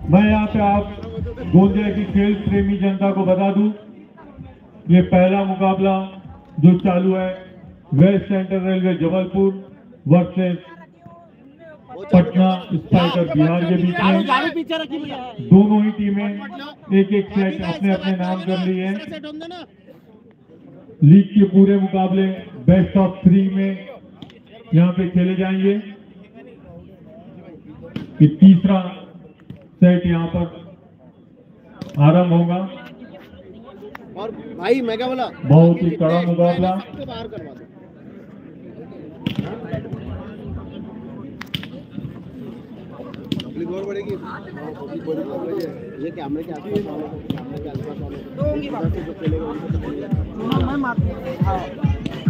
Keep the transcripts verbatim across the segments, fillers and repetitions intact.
मैं यहाँ पे आप गोंदिया की खेल प्रेमी जनता को बता दूं, ये पहला मुकाबला जो चालू है west central railway Jabalpur versus Patna spiker Bihar के बीच में। दोनों ही टीमें एक एक सेट अपने अपने नाम कर लिए हैं। लीग के पूरे मुकाबले बेस्ट ऑफ थ्री में यहाँ पे खेले जाएंगे। कि तीसरा सेट यहाँ पर आरंभ होगा और भाई मैं क्या बोला, बहुत ही कड़ा मुकाबला। बाहर करवा दो। पब्लिक और बढ़ेगी, पब्लिक बढ़ेगी। ये कैमरे के आसपास वालों को, कैमरे के आसपास वालों को जो खेलेगा उनको मैं मारता हूं।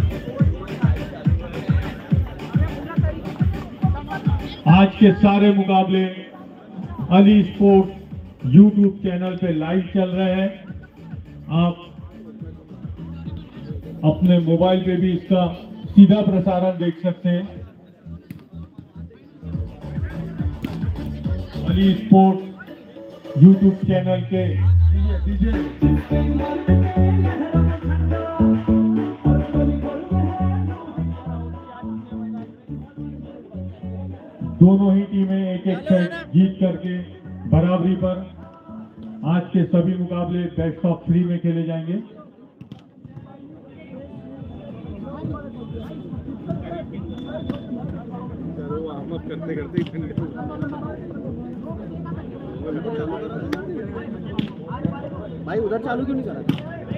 आज के सारे मुकाबले अली स्पोर्ट्स यूट्यूब चैनल पे लाइव चल रहे हैं। आप अपने मोबाइल पे भी इसका सीधा प्रसारण देख सकते हैं। अली स्पोर्ट्स यूट्यूब चैनल के दोनों ही टीमें एक एक सेट जीत करके बराबरी पर आज के सभी मुकाबले बेस्ट ऑफ थ्री में खेले जाएंगे। करते करते भाई उधर चालू क्यों नहीं करा?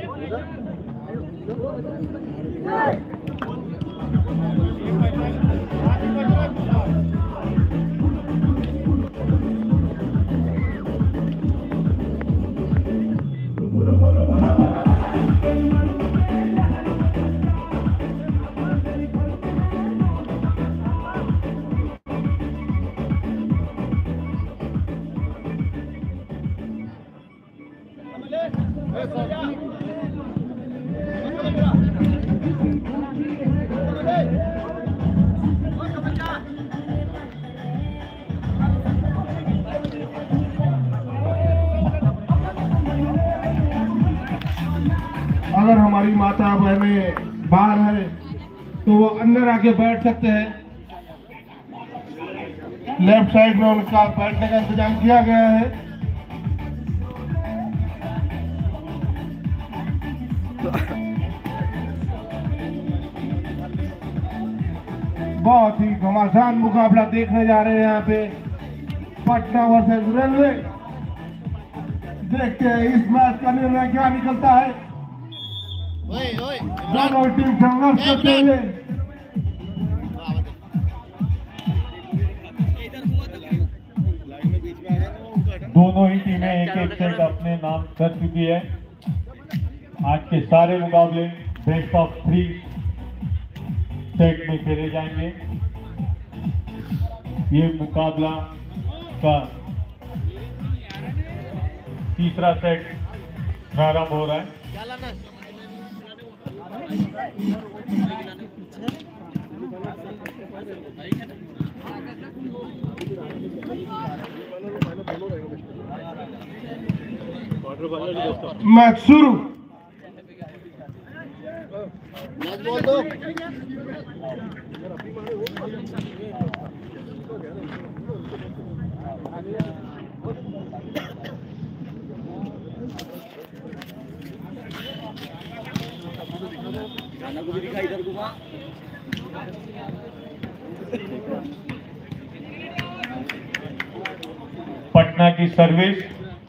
अगर हमारी माता बहनें बाहर है तो वो अंदर आके बैठ सकते हैं। लेफ्ट साइड में उनका बैठने का इंतजाम किया गया है। बहुत ही घमासान मुकाबला देखने जा रहे हैं यहाँ पे, पटना वर्सेस रेलवे। देखते हैं इस मैच का निर्णय क्या निकलता है। ओए ओए दोनों टीम संघर्ष करते हुए दोनों ही टीमें एक एक सेट अपने नाम कर चुकी है। आज के सारे मुकाबले बेस्ट ऑफ थ्री सेट में खेले जाएंगे। ये मुकाबला का तीसरा सेट प्रारंभ हो रहा है। मैच शुरू। मैच बोल दो। गाना को भी दिखा इधर घुमा। पटना की सर्विस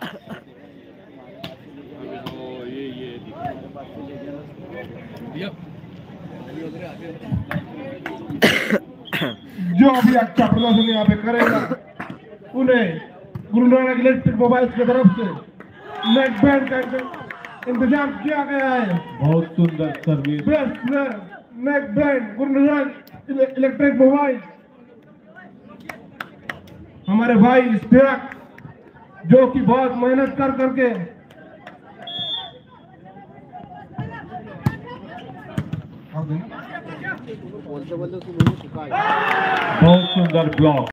जो अभी अच्छा प्रदर्शन यहाँ पे करेगा उन्हें गुरु नानक इलेक्ट्रिक मोबाइल्स की तरफ से नेट बैंड का इंतजाम किया गया है। बहुत सुंदर service. Best net band Guru Nanak electric mobile. हमारे भाई इश्तियाक जो कि बहुत मेहनत कर करके बोलते बोलते उसको मुंह में सुखा है। बहुत सुंदर ब्लॉक।